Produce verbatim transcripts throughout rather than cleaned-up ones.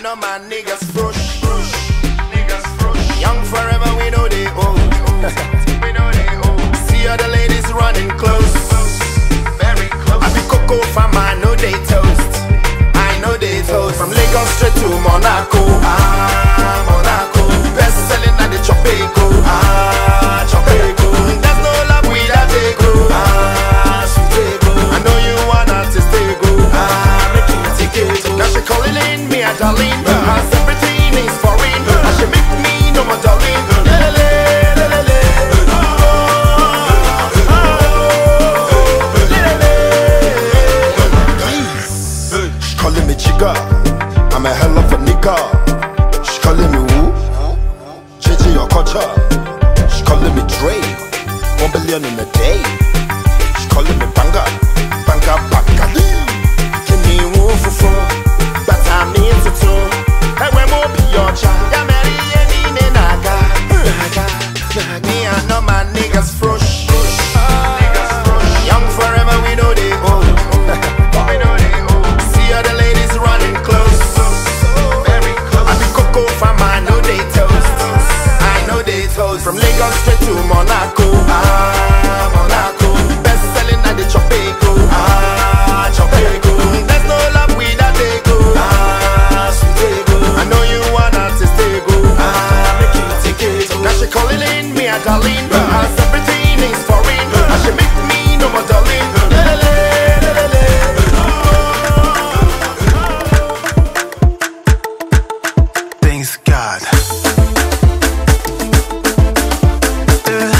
know my niggas fresh. Niggas fresh. Young forever, we know they old. We know they old. See other ladies running close. Very close. I be Coco from I know they toast. I know they toast. From Lagos straight to Monaco. Ah, Monaco. Best selling at the Tropico. Ah, Tropico. There's no love without a go. Ah, sweet go. I know you wanna to stay go. Ah, make you take it. Now she calling in me a darling. Cause everything is foreign. And she make me no more darling. Lele, lele, lele. She calling me chica. I'm a hell of a nigga. She calling me who? Changing your culture. She calling me Dre. One billion in a day. She calling me banga. Banga, banga. Give me woo for fun. But I'm into two. I went more pure child. Yeah, Mary and in Naga. Me and know my niggas fresh. Niggas fresh. Young forever, we know they old. We know they old. See other ladies running close. Very close. I be Coco from I know they toast. I know they toast. From Lagos straight to Monaco. Ah, Monaco. Best selling at the Tropico. Ah, Tropico. There's no love without a go. Ah, sweet go. I know you wanna to stay go. Ah, make you take it. Now she calling in me a darling. Cause everything is foreign. And she make me no more darling. Lele, lele, lele. Thanks God. Euh.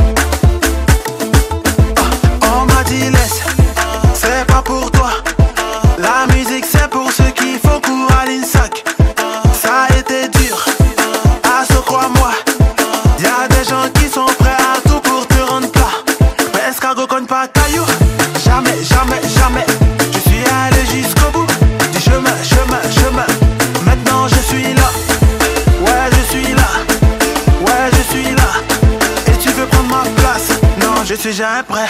Ah, on m'a dit laisse, c'est pas pour toi. La musique c'est pour ceux qui font cours à l'INSAC. Ça a été dur, à ce crois-moi. Y'a des gens qui sont prêts à tout pour te rendre plat. Mais escargot cogne pas caillou. Jamais, jamais, jamais. Je suis allé jusqu'au bout du chemin, chemin, chemin. Maintenant je suis là. Ouais, je suis là. Ouais, je suis là. Et tu veux prendre ma place? Non, je suis jamais prêt.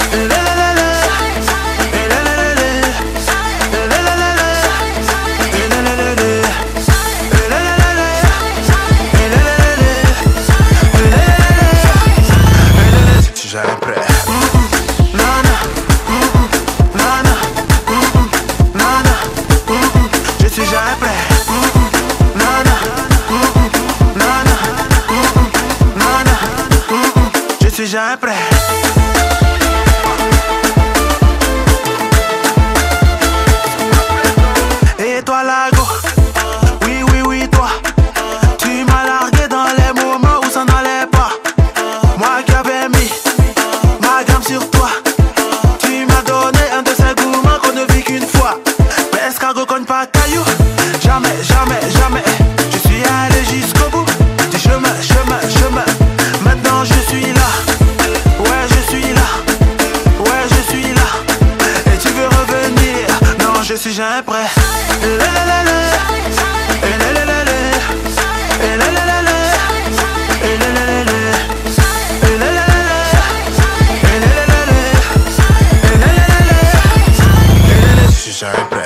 Je suis jamais prêt. Je suis jamais prêt. Je suis jamais prêt. Et toi Lago, oui oui oui toi, tu m'as largué dans les moments où ça n'allait pas. Moi qui avais mis ma gamme sur toi, tu m'as donné un de ces gourmands qu'on ne vit qu'une fois. Mais escargot cogne pas caillou. Jamais, jamais, jamais. Je suis allé jusqu'au bout du chemin, chemin, chemin. Maintenant je suis là. Ouais, je suis là. Ouais, je suis là. Et tu veux revenir? Non, je suis jamais prêt. Je suis jamais prêt.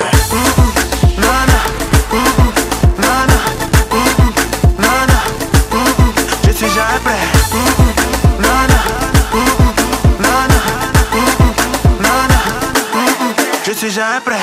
Je suis jamais prêt. Je suis jamais prêt.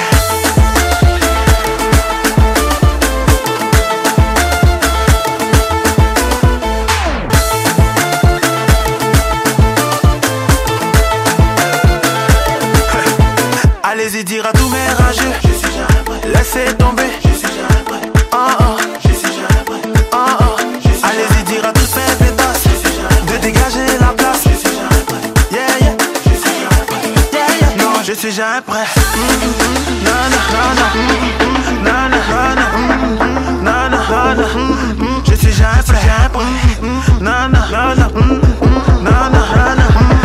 Allez-y dire à tous mes rageux, je suis jamais prêt. Laissez tomber, je suis jamais prêt. Oh oh, je suis jamais prêt. Oh oh, allez-y dire à tous mes pétasses, je suis jamais prêt. De dégager la place, je suis jamais prêt. Yeah yeah, je suis jamais prêt. Yeah yeah, non, je suis jamais prêt. Non non non non non non non non, je suis jamais prêt. Non non non non non non non.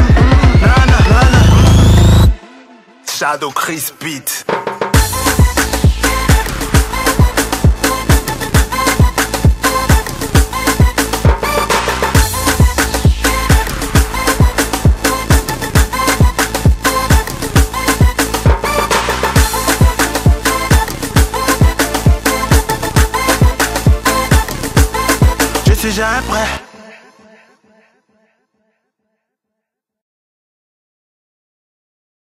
Shadow Chris Beat. suis jamais prêt.